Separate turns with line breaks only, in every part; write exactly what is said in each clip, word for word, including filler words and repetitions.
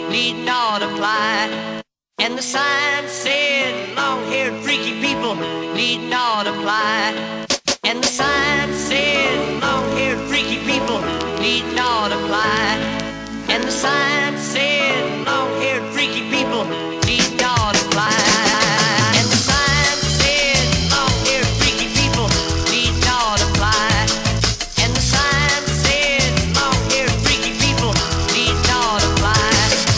need not apply. And the sign said, long-haired freaky people need not apply. And the sign said, long-haired freaky people need not apply. And the sign said, long-haired freaky people need not apply. And the sign said, long-haired freaky people need not apply. And the sign said, long-haired freaky people need not apply.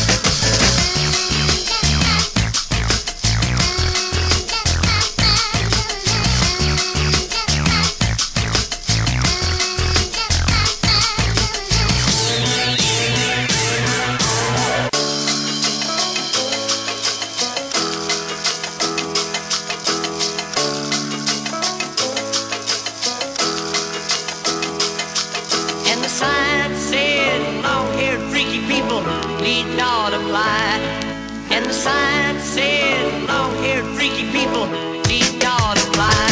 And the sign said, long-haired freaky people need not apply. And the sign said, long-haired freaky people need not apply.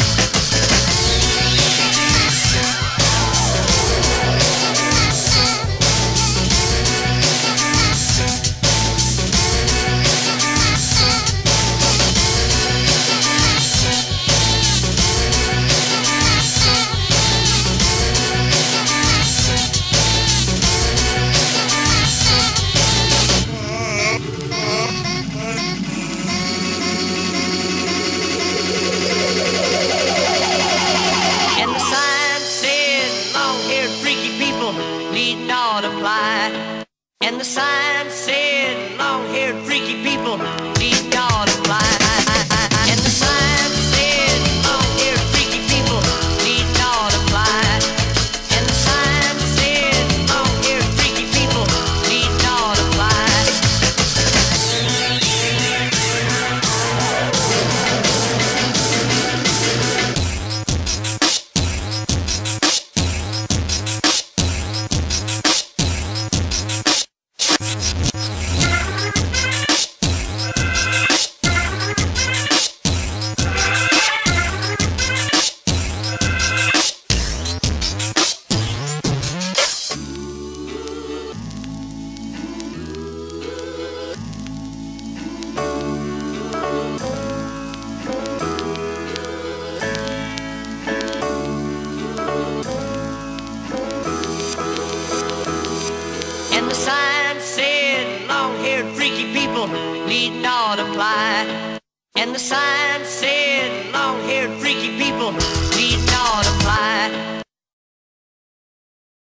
And the sign said, long-haired freaky people need not apply. And the sign said, long-haired freaky people need not apply. And the sign said, long-haired freaky people need not apply. And the sign said, long-haired freaky people need not apply. And the sign said, long-haired freaky people need not apply. And the sign said,